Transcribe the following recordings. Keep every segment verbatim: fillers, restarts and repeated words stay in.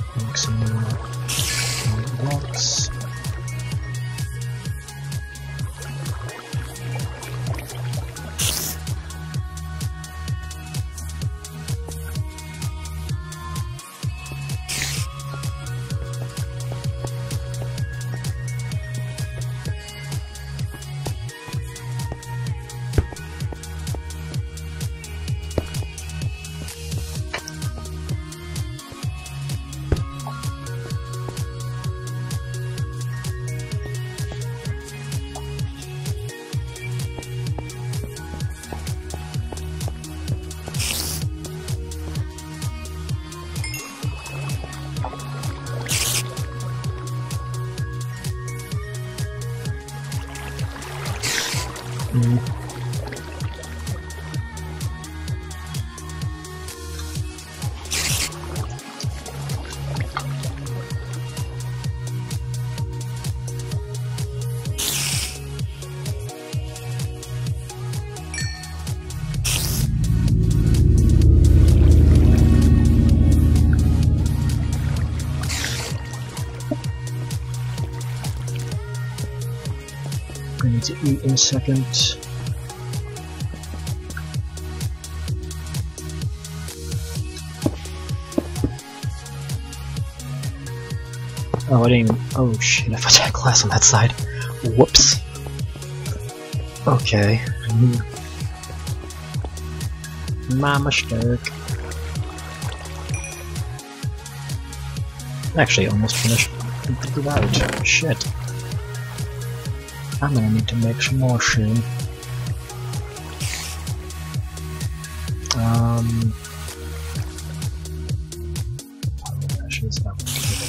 Make some more blocks. Mm. I need to eat in a second. Oh, I didn't even. Oh shit, I thought I had glass on that side. Whoops. Okay. My mistake. Actually, almost finished. Right. Shit. I'm gonna need to make some more soon. Um. Actually, it's not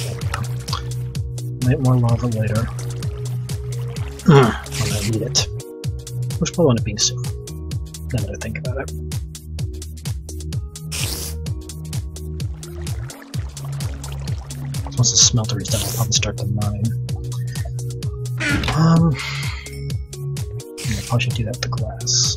Might more lava later. When I need it. Which will want to be soon. Now that I think about it. Once the smelter is done, I'll probably start the mine. Um. Yeah, I probably should do that with the glass.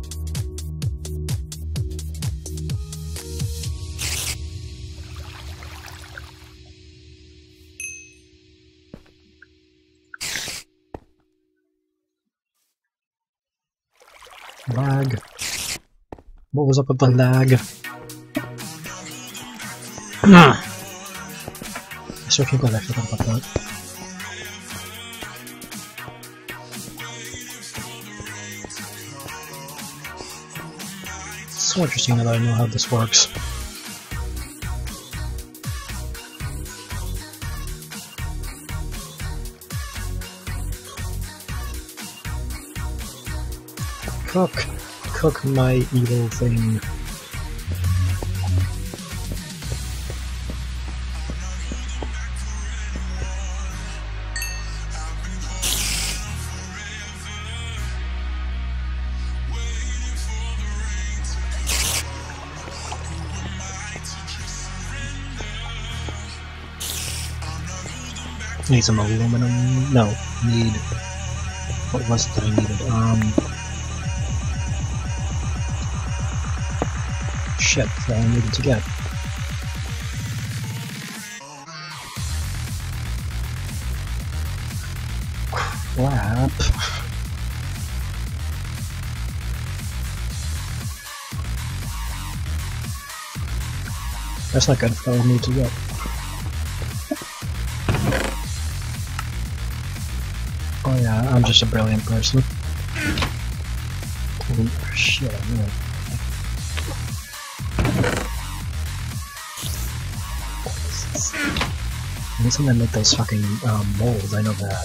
Lag. What was up with the lag? I still can't believe I forgot about that. It's so interesting that I know how this works. Cook, cook my evil thing. Need some aluminum. No, need. What was it that I needed? Um. Shit, that I needed to get. Crap. That's not good for what I need to get. Oh yeah, I'm just a brilliant person. Oh shit, I know. I need something to make those fucking um, molds, I know that.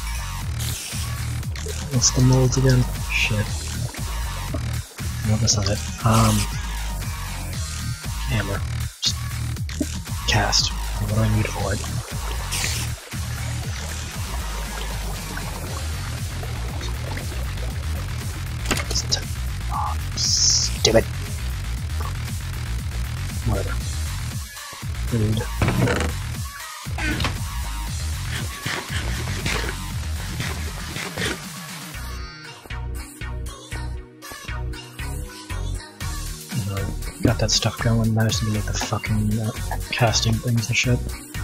What's the molds again? Shit. No, that's not it. Um... Hammer. Just cast. What do I need for it? Oh, stupid. Whatever. Food. got that stuff going, now I just need to make the fucking uh, casting things and shit.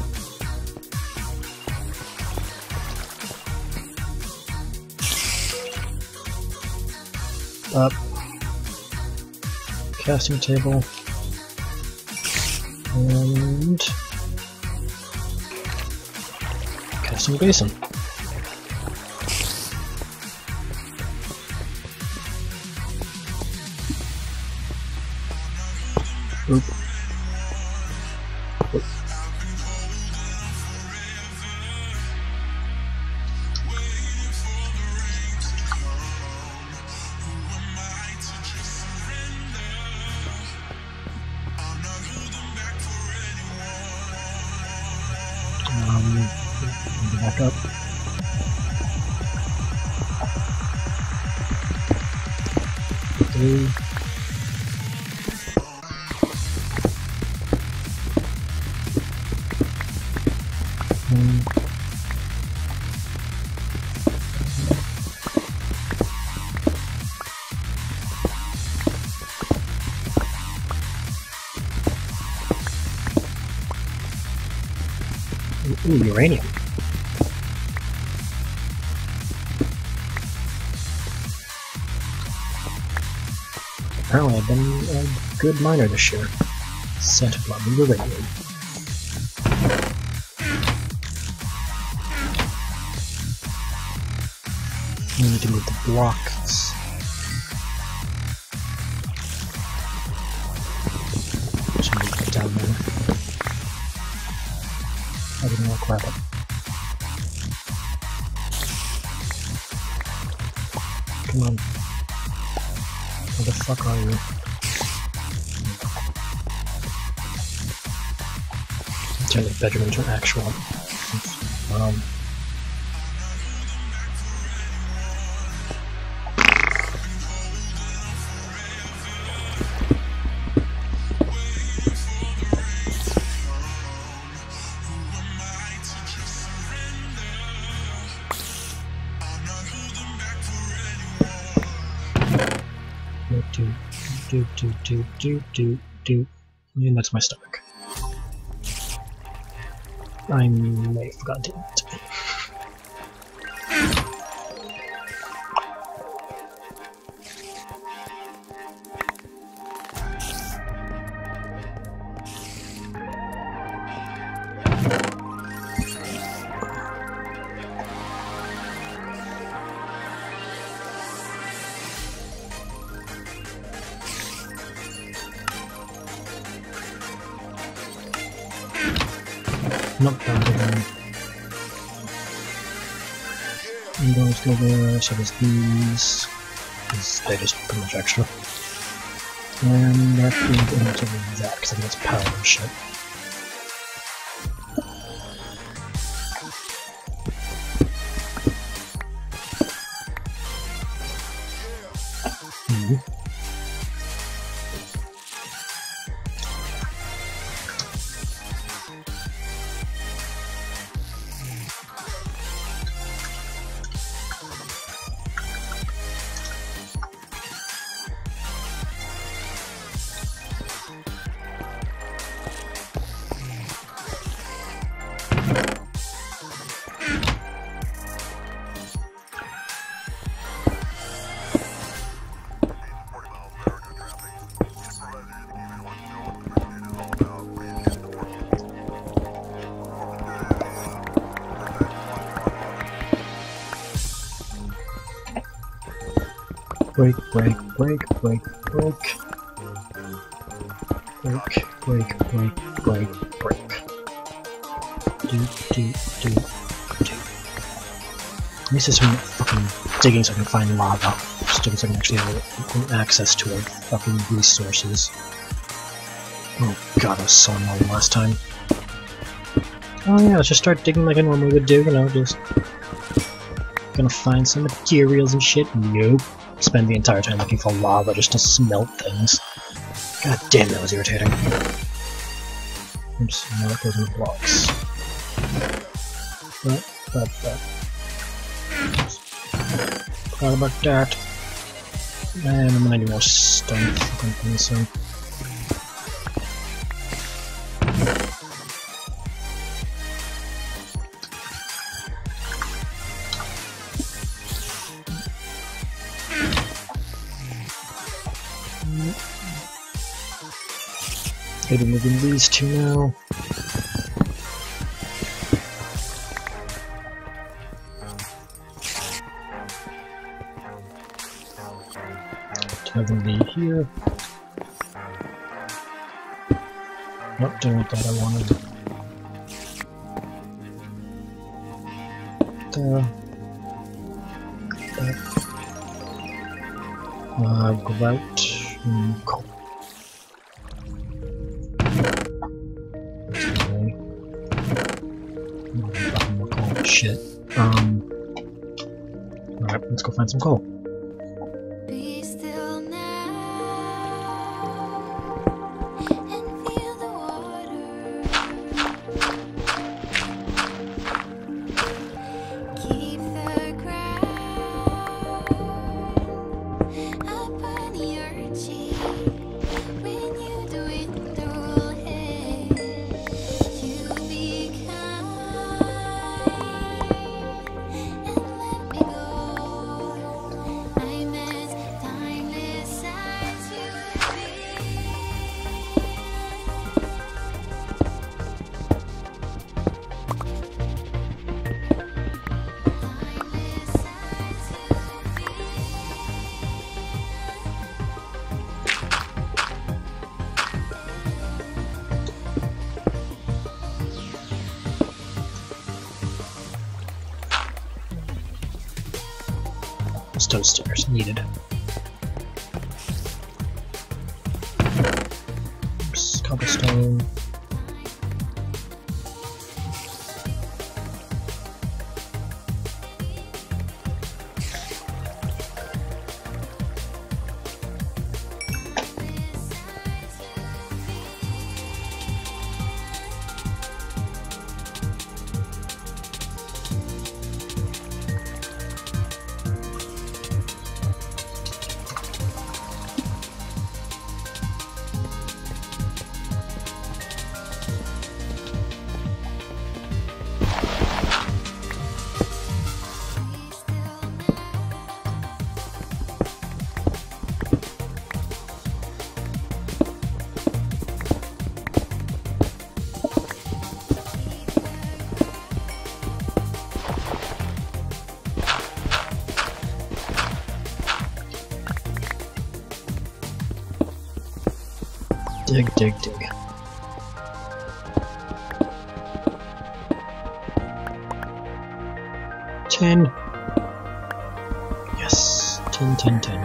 Up. Casting table. And... casting basin. Oop. Oop. Um, back up. Three. Ooh, uranium. Apparently I've been a good miner this year. Sent a lot of uranium. We need to move the blocks. Just move it down there. I didn't want to grab it. Come on. Where the fuck are you? Turn the bedroom into an actual. Um. Do do do do do do do, and that's my stomach. I may have forgotten it. Not bad again. I'm going to go there, so there's these, because they're just pretty much extra. And that feed into that, because I think it's power and shit. Mm-hmm. Break, break, break, break, break. Break, break, break, break, break. Do, do, do, do. At least there's some fucking digging so I can find lava. Just so I can actually have access to our fucking resources. Oh god, I was so annoying last time. Oh yeah, let's just start digging like I normally would do, you know, just... gonna find some materials and shit. Nope. Spend the entire time looking for lava just to smelt things. God damn, that was irritating. Oops, now it goes in blocks. But, but, but. Forgot about that. And I'm gonna need more stone fucking things, so. Maybe moving these two now. Have them be here. Nope, don't want that. I wanted there. That. Uh, grout and coal. Okay. More coal. Shit. Um. Alright, let's go find some coal. Stone stairs needed. Oops, cobblestone. Dig, dig, dig. Ten. Yes. Ten, ten, ten.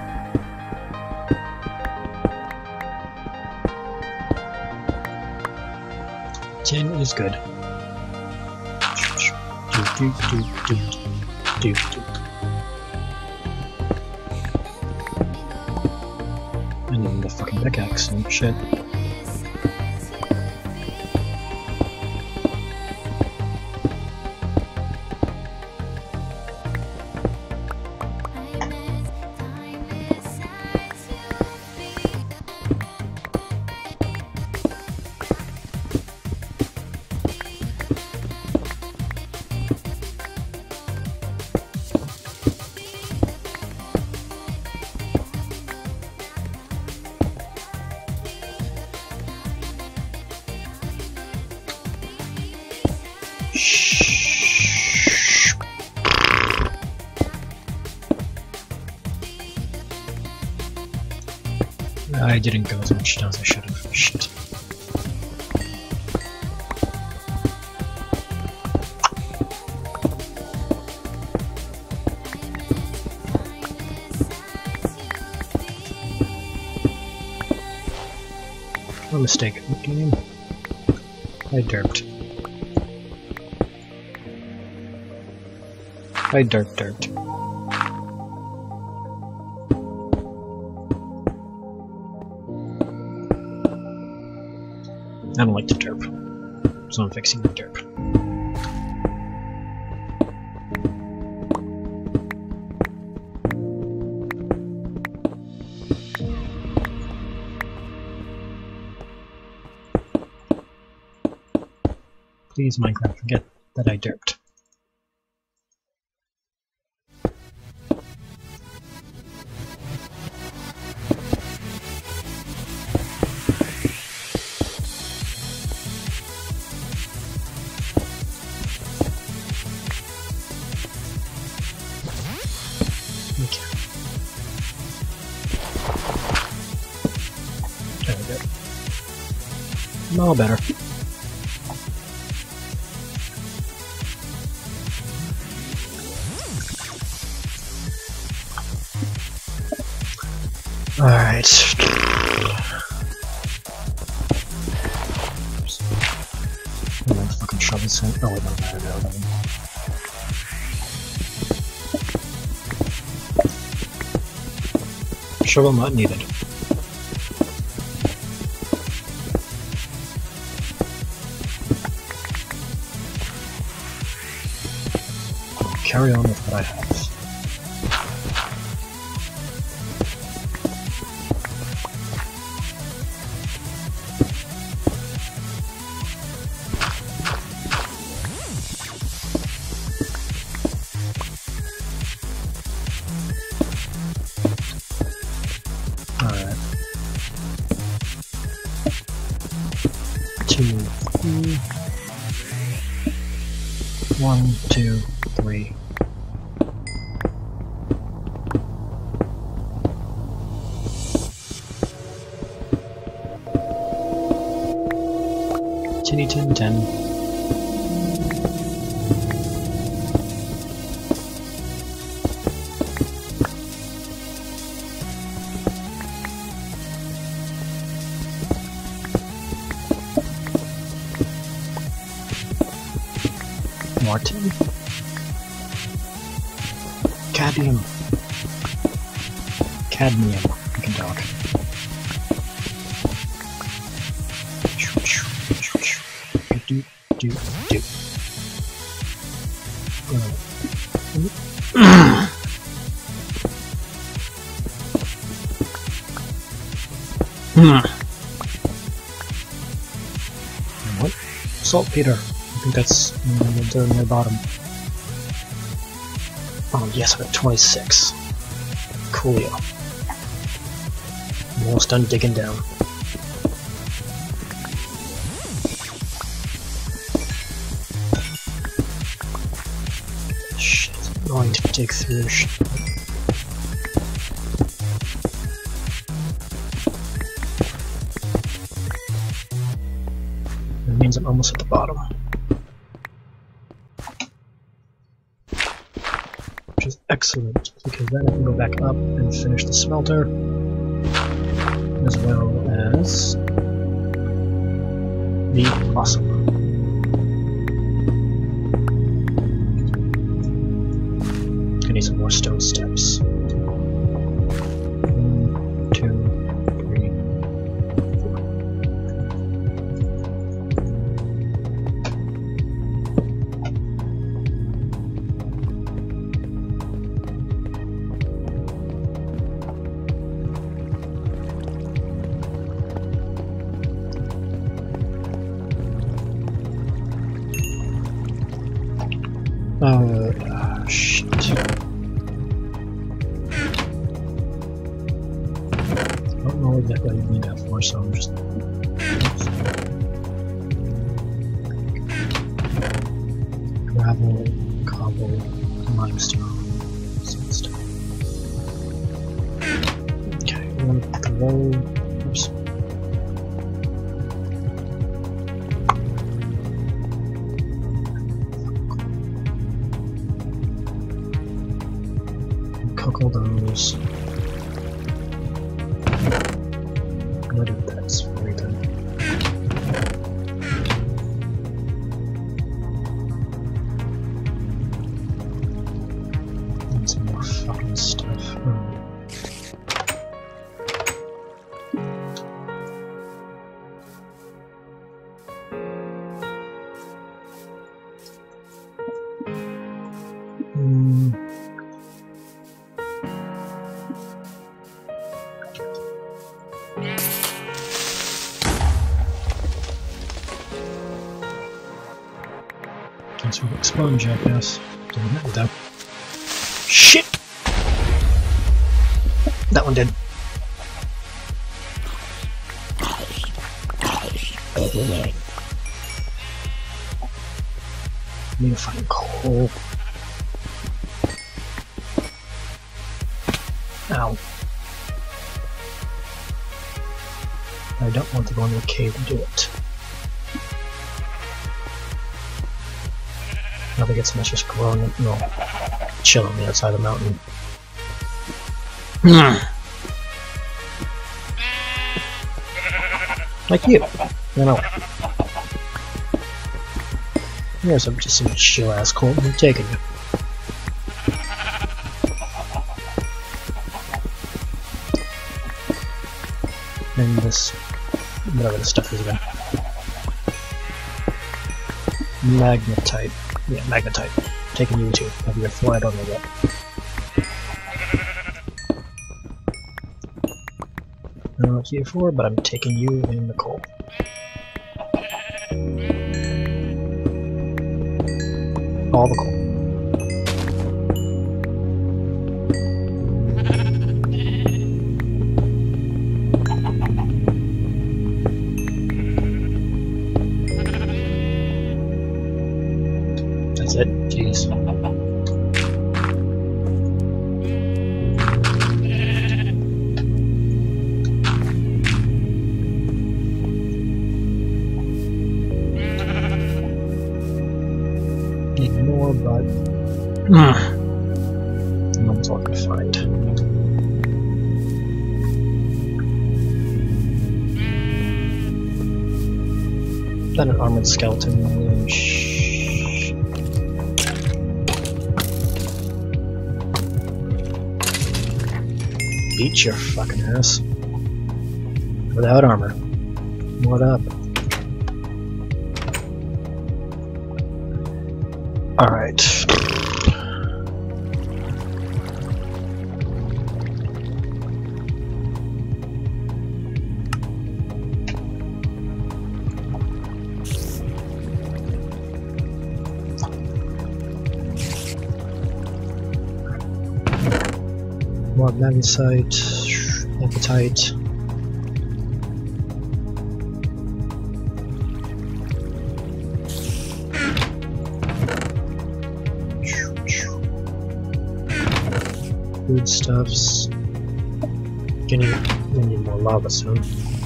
Ten is good. Do, do, do, do, do, do. I need the fucking pickaxe and shit. I didn't go as much down as I should have. Shit. No mistake. Game. I derped. I derp derped. I don't like to derp, so I'm fixing the derp. Please, Minecraft, forget that I derped. No better. Alright. I'm gonna fucking shove this in. Oh, wait, no, no, no, no. Shovel not needed. Carry on with what I have. Alright. Two, three. One, two, three. Tinny tin tin. More tin. Cadmium. Cadmium. I can talk. Do, do, do. What? Saltpeter. I think that's mm, down near the bottom. Oh yes, I got twenty-six. Coolio. I'm almost done digging down. Shit, it's annoying to dig through this shit. That means I'm almost at the bottom. Which is excellent, because then I can go back up and finish the smelter, as well as the blossom. I need some more stone steps. One, two, three, four. Uh, shit. I don't know exactly what I need that for, so I'm just... Gravel, cobble, limestone, sandstone. Okay, we want to throw... Oops. Cook those. I'm gonna do that's very good. Need some more fucking stuff. Oh. Hmm. Guess we'll explode, jackass. Didn't hit me though. Shit! That one did. Need to find coal. Ow. I don't want to go into a cave and do it. Nothing gets much just growing, no, chill on the outside of the mountain. Like you, you know. Here's some, just some chill ass cold I'm taking you. And this, whatever this stuff is again. Magnetite. Yeah, magnetite. Taking you too. Of your four, I don't know yet. I don't know what you're for, but I'm taking you in the coal. All the coal. That's it? Jeez. Need more, but that's all I can find. Then an armored skeleton. Shh. Beat your fucking ass. Without armor. What up? Alright. More magnesite, apatite. Food stuffs. Getting we need more lava soon.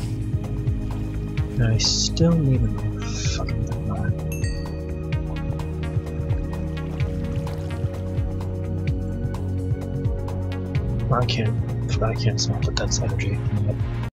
I still need another fucking thing. I can't I can't smelt that that's energy.